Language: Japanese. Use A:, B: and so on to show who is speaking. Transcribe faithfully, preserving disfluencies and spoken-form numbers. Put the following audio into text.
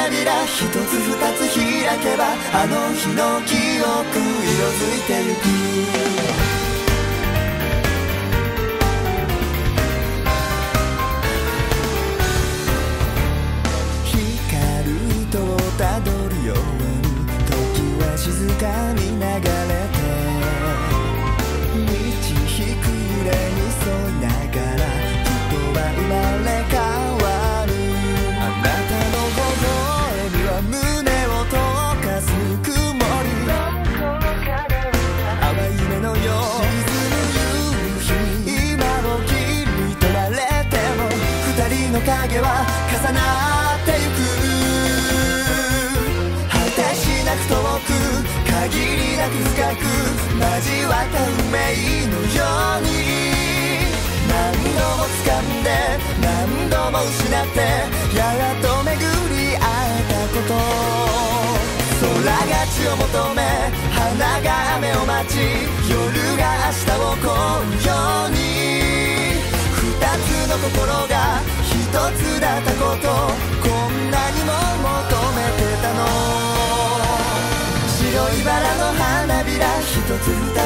A: 花びら一つ二つ開けばあの日の記憶色づいてゆくたどるように時は静かに流れて道ひくれに沿いながら人は生まれ変わるあなたの微笑みは胸を溶かす曇り淡い夢のよう沈む夕日今を切り取られても二人の影は重なってゆく遠く限りなく深く交わった運命のように何度も掴んで何度も失ってやっと巡り会えたこと空が血を求め花が雨を待ち夜が明日を越うように二つの心が一つだったことこんなにも求めてたの白いバラの花びら一つ二